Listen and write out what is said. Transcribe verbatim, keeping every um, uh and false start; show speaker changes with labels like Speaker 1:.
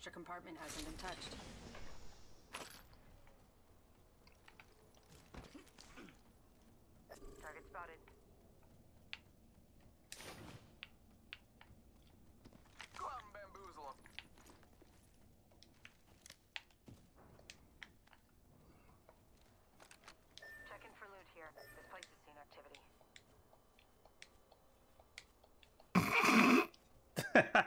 Speaker 1: extra compartment hasn't been touched.
Speaker 2: Target spotted.
Speaker 3: Go out and bamboozle him.
Speaker 2: Checking for loot here. This place has seen activity.